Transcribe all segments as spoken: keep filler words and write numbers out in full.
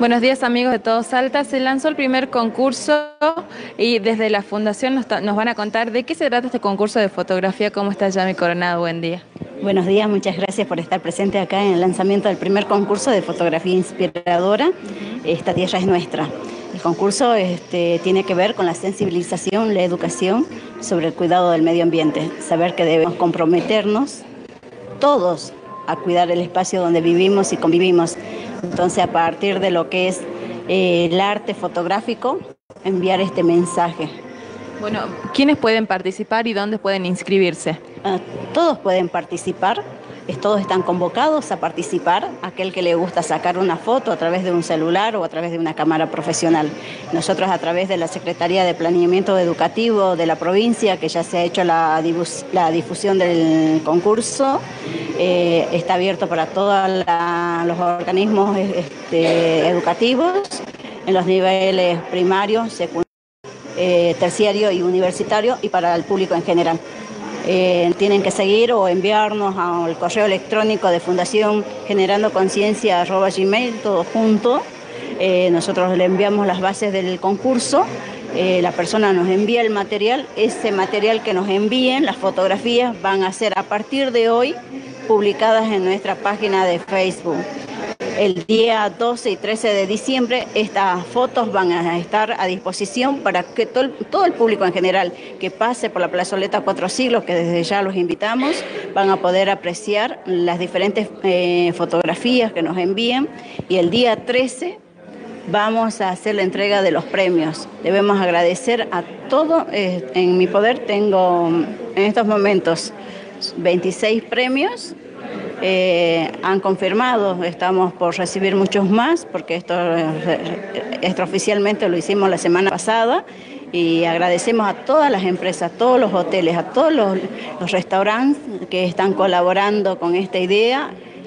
Buenos días, amigos de Todo Salta. Se lanzó el primer concurso y desde la Fundación nos, nos van a contar de qué se trata este concurso de fotografía. ¿Cómo está Yami Coronado? Buen día. Buenos días, muchas gracias por estar presente acá en el lanzamiento del primer concurso de fotografía inspiradora. Esta tierra es nuestra. El concurso este, tiene que ver con la sensibilización, la educación sobre el cuidado del medio ambiente. Saber que debemos comprometernos todos a cuidar el espacio donde vivimos y convivimos. Entonces, a partir de lo que es eh, el arte fotográfico, enviar este mensaje. Bueno, ¿quiénes pueden participar y dónde pueden inscribirse? Uh, todos pueden participar, todos están convocados a participar, aquel que le gusta sacar una foto a través de un celular o a través de una cámara profesional. Nosotros, a través de la Secretaría de Planeamiento Educativo de la provincia, que ya se ha hecho la, la difusión del concurso, eh, está abierto para todos los organismos este, educativos, en los niveles primario, secundario, eh, terciario y universitario, y para el público en general. Eh, tienen que seguir o enviarnos al correo electrónico de Fundación Generando Conciencia arroba gmail, todo junto. Eh, nosotros le enviamos las bases del concurso, eh, la persona nos envía el material, ese material que nos envíen, las fotografías, van a ser a partir de hoy publicadas en nuestra página de Facebook. El día doce y trece de diciembre estas fotos van a estar a disposición para que todo el, todo el público en general que pase por la plazoleta Cuatro Siglos, que desde ya los invitamos, van a poder apreciar las diferentes eh, fotografías que nos envíen, y el día trece vamos a hacer la entrega de los premios. Debemos agradecer a todo, eh, en mi poder tengo en estos momentos veintiséis premios. Eh, han confirmado, estamos por recibir muchos más, porque esto extraoficialmente lo hicimos la semana pasada, y agradecemos a todas las empresas, a todos los hoteles, a todos los, los restaurantes que están colaborando con esta idea,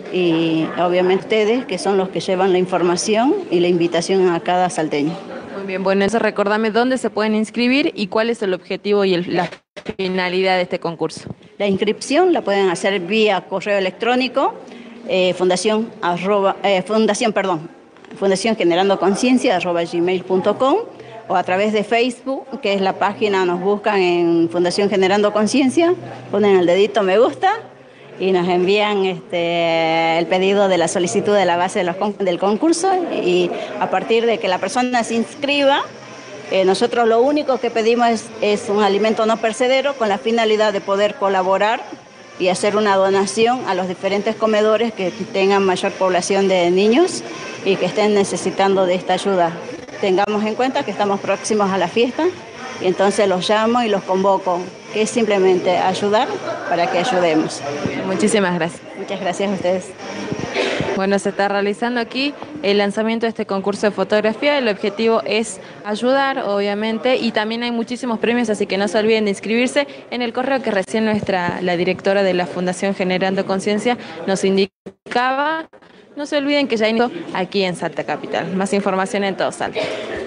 y obviamente ustedes, que son los que llevan la información y la invitación a cada salteño. Muy bien, bueno, eso recordame dónde se pueden inscribir y cuál es el objetivo y el, la finalidad de este concurso. La inscripción la pueden hacer vía correo electrónico, eh, fundación, arroba, eh, fundación, perdón, fundación generando conciencia arroba gmail punto com, o a través de Facebook, que es la página, nos buscan en Fundación Generando Conciencia, ponen el dedito me gusta y nos envían este, el pedido de la solicitud de la base de los, del concurso, y a partir de que la persona se inscriba, Eh, nosotros lo único que pedimos es, es un alimento no perecedero, con la finalidad de poder colaborar y hacer una donación a los diferentes comedores que tengan mayor población de niños y que estén necesitando de esta ayuda. Tengamos en cuenta que estamos próximos a la fiesta, y entonces los llamo y los convoco, que es simplemente ayudar para que ayudemos. Muchísimas gracias. Muchas gracias a ustedes. Bueno, se está realizando aquí el lanzamiento de este concurso de fotografía. El objetivo es ayudar, obviamente, y también hay muchísimos premios, así que no se olviden de inscribirse en el correo que recién nuestra, la directora de la Fundación Generando Conciencia nos indicaba. No se olviden que ya inició aquí en Salta Capital. Más información en Todo Salta.